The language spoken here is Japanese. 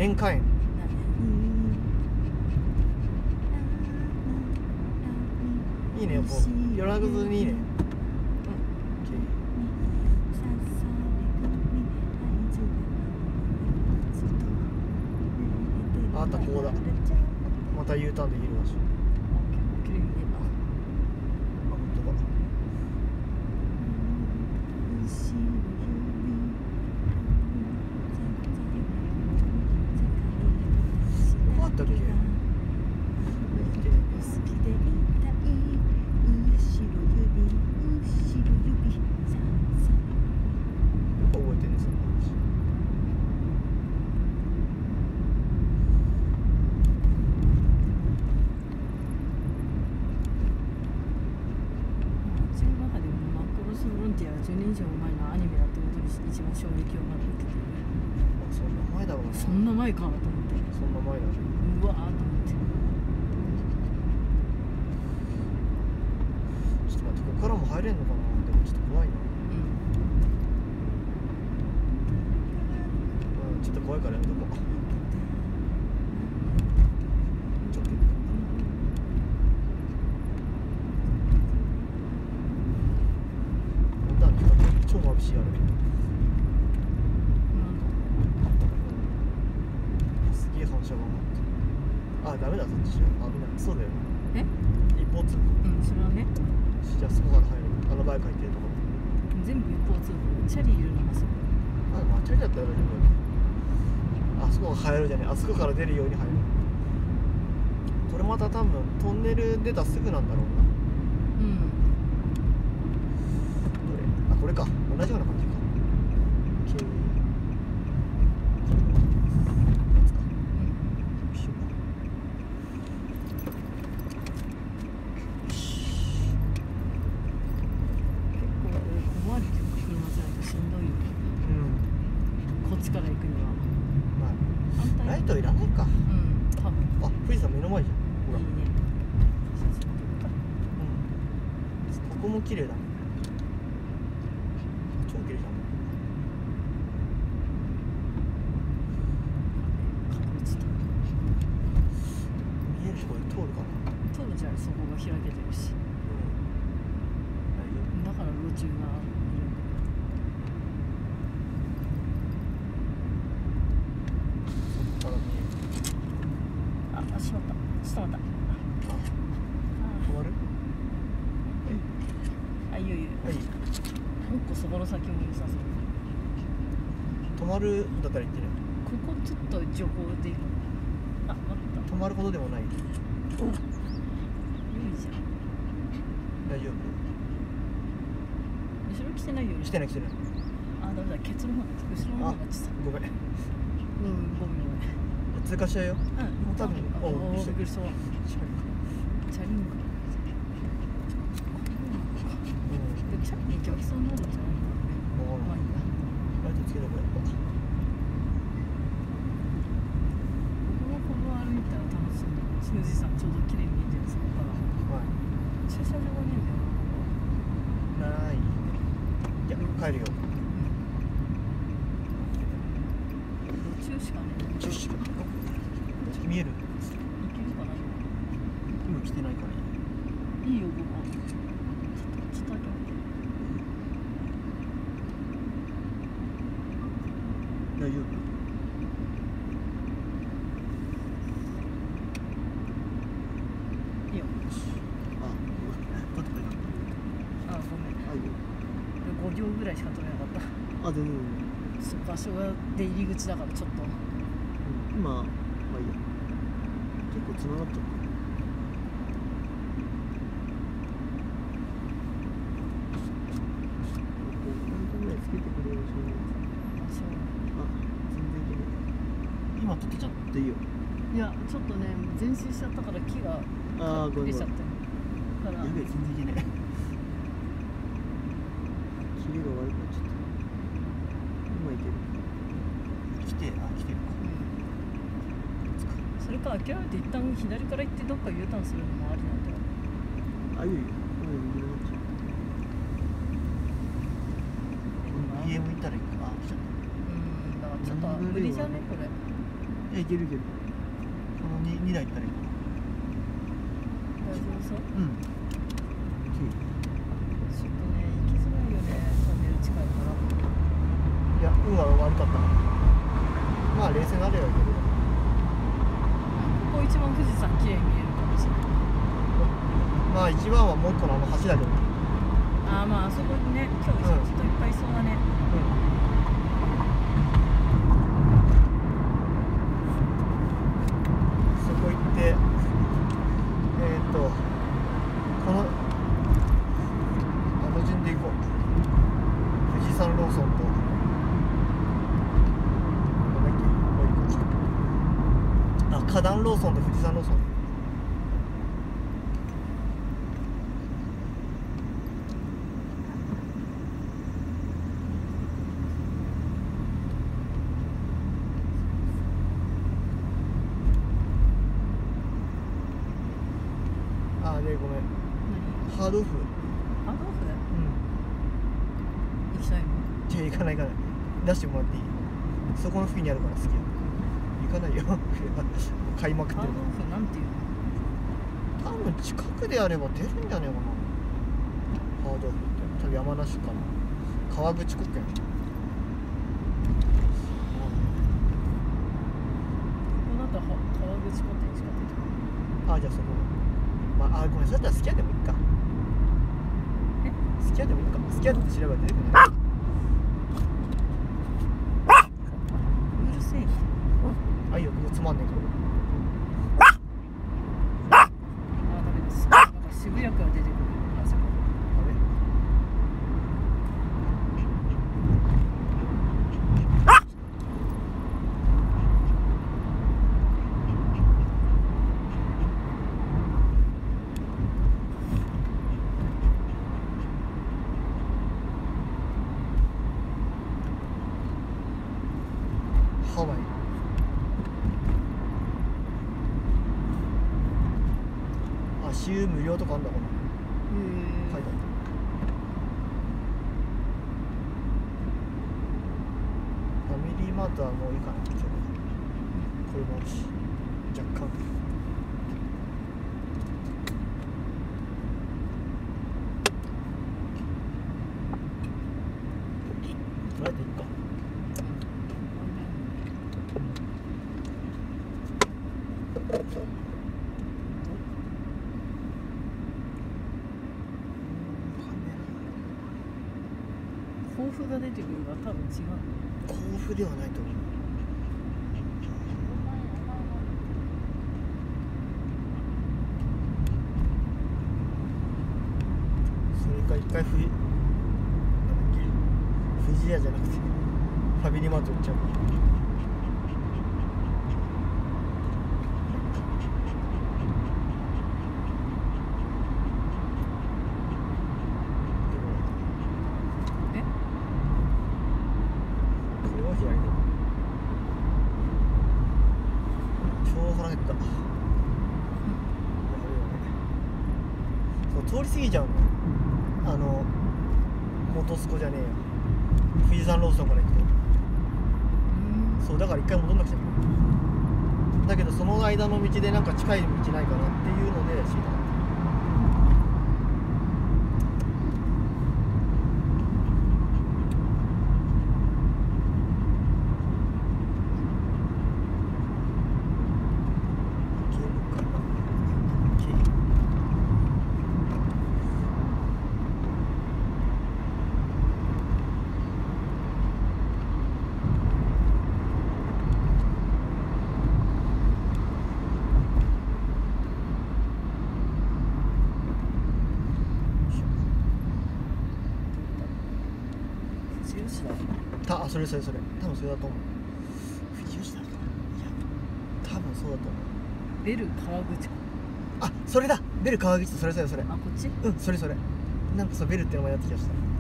塩化塩。いいね、やっぱ夜中ずにいいね。あったここだ。また U ターンできる場所。 綺麗に見えた。 あ、本当だ。どこあったっけ？覚えてんね、その話。 10年以上前のアニメだってことに一番衝撃をまだ受けてる。 あ、そんな前だろうな。 そんな前かと思って。 そんな前だね。 うわーと思って。 ちょっと待って、ここからも入れんのかな。でもちょっと怖いな。うん、ちょっと怖いからやめとこう。ちょっと超眩しいあれ。すげえ反射があって。あ、ダメだ、そっち。危ない。そうだよ。 え？ 一方通行。 うん、それはね。 じゃあそこから入る。あのバイク入ってるところ。 全部一方通行。チャリいるのがそこ。 あ、まあチャリだったら大丈夫。あそこが入るじゃねえ。あそこから出るように入る。これまた多分トンネル出たすぐなんだろうな。 うん。 どれ？あ、これか。同じような感じか。 から行くには、 まあ、ライトいらないか。 うん、多分。 あ、富士山目の前じゃん。ほら。 いいね。 ここも綺麗だ。超綺麗じゃん。見えるところで通るかな。 通るじゃん、そこが開けてるし。だから路中がいるんだ。あ、しまった。ちょっと待った。 止まる？ あ、いいよいいよ。 はい。 もう一個そこの先も良さそう。 止まるだったら言ってね。 ここちょっと情報でいいの？あ、待った。 止まるほどでもない。 お、いいじゃん。 大丈夫？ 後ろ来てないよね。 来てない来てない。 あ、ダメだ。ケツの方だ。後ろの方がちょっと。 ごめん。 うん、ごめんごめん。 通過しちゃうよ。 うん、 多分。 おお、びっくりした。チャリンコ。チャリに逆走になるんじゃないの？まあいいや。 ライトつけとこやっぱ。ここ歩いたら楽しいんだよ。富士山ちょうど綺麗に見えてるそこから。 はい。 駐車場がねえんだよな、ここ。 ない。いや、帰るよ。 路中しかねえ。 10しか見える？ 行けるかな？ 今来てないからいいよ、ここ。ちょっとだけ。 大丈夫？ いいよ。 あ、取ってくれた。 あ、ごめん。 あ、いいよ。 5秒ぐらいしか取れなかった。 あ、全然。 場所が出入り口だからちょっと。 今、まあいいや。結構つながっちゃった。つけてくれるし。あ、全然いけない。今取ってちゃっていいよ。 いや、ちょっとね、前進しちゃったから木が出ちゃって。だから。 やべえ、全然いけない。キレが悪くなっちゃった。今いける。来てるか。 それか諦めて一旦左から行ってどっか U ターンするのもありなんだよ。 あ、いいよ。BM 行ったらいいかな。来ちゃった。 だからちょっと無理じゃねこれ。 いけるいける。この 2台行ったらいい。 大丈夫そう？ うん。 ちょっとね、行きづらいよね、トンネル近いから。 いや、運が悪かった。まあ冷静になればいいけど。 ここ一番富士山綺麗に見えるかもしれない。 まあ一番はもう一個の橋だけど。 ああ、まああそこにね、今日人いっぱいいそうだね。 そこ行ってこの順で行こう。富士山ローソンとなんだっけ、もう一個。あ、花壇ローソンと富士山ローソン。あ、でごめん。ハードオフ。 ハードオフ？ うん。 行きたいの？ いや、行かない行かない。出してもらっていい？そこの付近にあるから好きだ。行かないよ。買いまくってる。 ハードオフなんていうの？ 多分近くであれば出るんじゃねえかな。ハードオフって多分山梨かな。川口国県。 ここだと川口湖店しか出てこない。 あ、じゃあそこ。まあ、ごめん、それだったらスキャンでもいいか。スキャンでもいいか。スキャンで調べば出てくるね。 うるせえ。 あ、いいよ、もうつまんねえから。 あ、ダメです。なんか渋谷区は出てくる。あそこ。 あれ。ハワイ。足湯無料とかあんだかな。書いてあった。ファミリーマートはもういいかな。今日はこれもあるし若干。とりあえずいっか。 甲府が出てくるが多分違う。 甲府ではないと思う。それか一回なんだっけ、富士屋じゃなくてファミリーマート行っちゃう。通り過ぎちゃうの。本栖湖じゃねえよ、富士山ローソンから行くと。そうだから一回戻んなくちゃいけない。だけどその間の道でなんか近い道ないかなっていうので知りたかった。あ、それ多分それだと思う。富士吉田か。いや、多分そうだと思う。 ベル川口湖。 あ、それだ。ベル川口、それ。 あ、こっち？ うん、それ。なんかベルって名前やってきました。